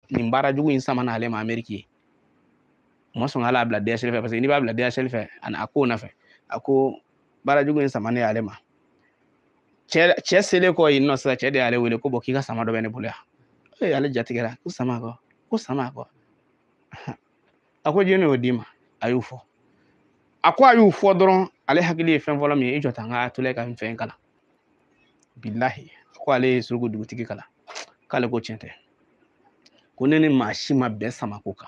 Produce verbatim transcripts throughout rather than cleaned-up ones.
nin baara jugu in sama na ale ma Ameriki mo son ala bla D H L parce que ni ba bla D H L fe an ako na fe ako baara jugu in sama ne ale ma che che sele ko yin no sa che de ale wele ko boki ka sama do bene bula e ale jatigera ko sama ko ko sama ko ako jeni odima ayufo ako ayufo doron ale hakili fen vola mi e jota nga tule ka fen kala billahi ako ale surugu dugutigi kala kala ko chente ko neni mashima be sama ko ka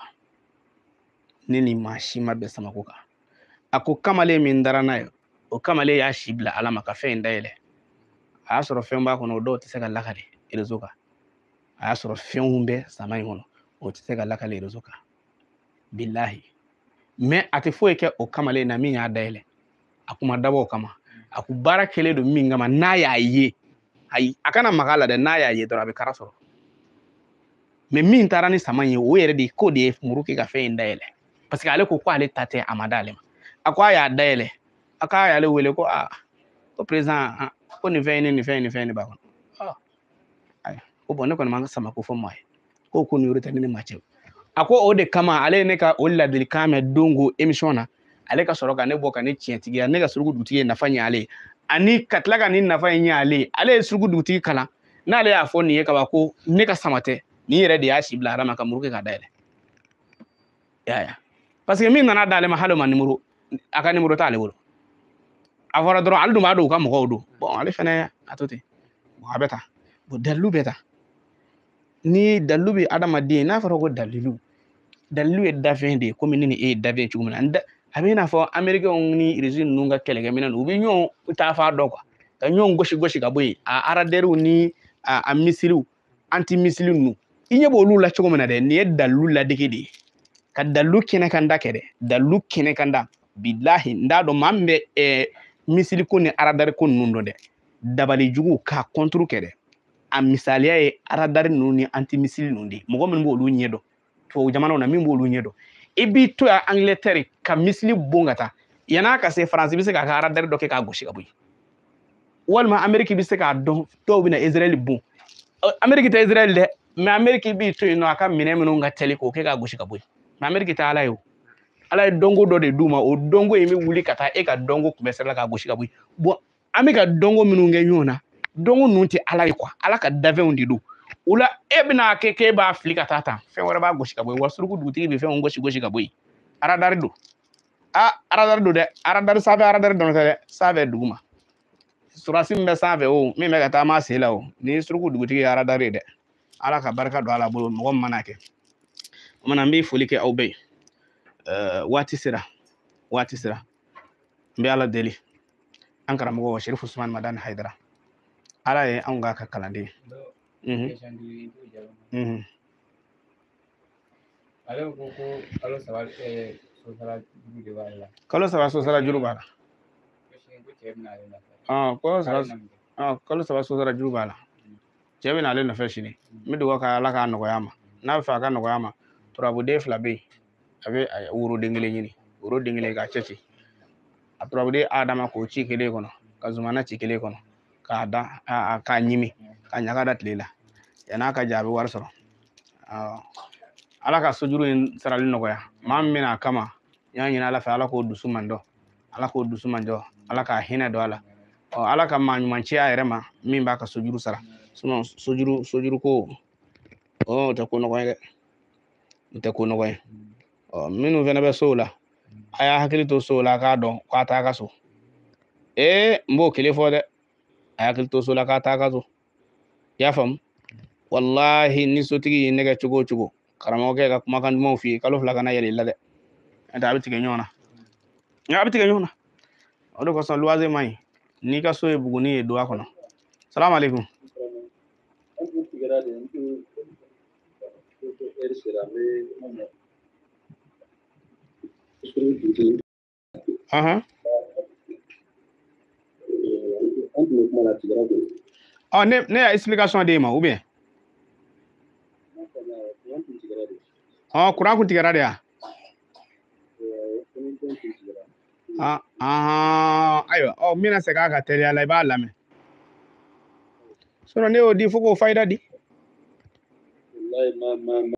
neni mashima be sama ko ka ako kamale min darana yo o kamale ya shibla alama ka fen dayele a soro fen ba kono do tse ka lakale irezoka a soro fen humbe sama ngono o tse ka lakale irezoka billahi me ate foye ke o kamale na min ya dayele akuma dabo kama aku bara kele do min ngama na ya ye ay akana magala de na ya ye do abe karasoro me min tarani sama ye o yere di ko de muruki ka fen dayele parce que ale ko ko ale tate amadale akwa ya dayele aka ya le wele ko ah ko president ko ni fen ni fen ni fen ba ko ah ay ko bonne ko man sama ko fo moy ko ko ni urita ni mache ako o de kama ale ne ka o ladili kame dongo emission na ale ka soro ka ne boka ne tientigi ne ka surugu dutigi na fanya ale ani katlaga ni na fanya ale ale surugu dutigi kala na ale afo ni ka ba ko ne ka samate ni yere de ya shibla rama ka muruke ka dale ya ya parce que min nana dale ma halo man numero aka numero ta ale wolo avora dro aldu ma do ka mo ko do bon ale fene atoti mo abeta bo dalu beta ni dalu bi adama di na faro ko dalilu dalu e dafen de comme ni e dafen ci gumna anda abina fo america on ni régime nunga kelege minan ubi nyon ta fa do ko ka nyon goshi goshi ka boy a araderu ni a, a misilu anti misilu nu inye bo lu la ci gumna de ni dalu la dikidi ka dalu kene kanda kede dalu kene kanda billahi ndado mambe e misili ko ni aradare ko nundo de dabali jugu ka contre kede a misaliya ye aradari nunu ni antimisili nundi mogo min bo lu nyedo to jamana na min bo lu nyedo e bi to ya Angleterre ka misili bongata yana ka se France bi se ka aradari do ke ka goshi gabuy walma Amerique bi se ka don to bi na Israel bon Amerique ta Israel de mais Amerique bi to no aka mine minu nga tele ko ke ka goshi gabuy mais Amerique ta ala yo ala dongo do de duma o dongo yimi wuli kata e ka dongo kumesela ka goshi gabuy bo amika dongo minu nge nyona dongo nunti ala kwa ala ka dave undi do ula ebna keke ba afrika tata fe wara ba goshi ka boy wasurugu duti be fe on goshi goshi ka boy aradar do a aradar do de aradar save aradar do de save duguma surasim be save o mi me ka ta ma sela o ni surugu duti aradar de ala ka barka do ala bolo mo manake mana mbi folike au be euh wati sira wati sira mbi ala deli ankara mo wa Sherif Usman Madan Haidara ala ye an ga ka kalande mhm mhm ale ko ko kalo saba eh so sala juru de wala kalo saba so sala juru bala ah ko saba ah kalo saba so sala juru bala jebe na le na fe shini mi do ka ala ka no yama na fa ka no yama turabu de flabe abe wuro dengele nyini wuro dengele ga chechi a turabu de adama ko chi kele kono ka zumana chi kele kono ka da a ka nyimi ka nyaga dat lela yana ka jabe war soro ah ala ka sojuru in sarali nogoya mam mina kama nyanya ala fa ala ko dusu mando ala ko dusu mando ala ka hina do ala o ala ka man manchi ayre ma min ba ka sojuru sara suno sojuru sojuru ko o ta ko nogoy ta ko nogoy o minu vena be sola aya hakili to sola ka don ka ta ka so e mbo kele fo de ayakil to sola ka ta ka so ya fam wallahi ni sotigi nega chugo chugo karamo ke ka kuma kan mo fi kalo fla kana yele la de enta abiti ke nyona ya abiti ke nyona odo ko son loise mai ni ka so e buguni e do akono assalamu alaikum aha oh ne ne explication de ma ou bien oh kura ku tigara dia ah ah ayo oh mina se ka ka tere ala ba la me so ne o di fuko faida di wallahi ma ma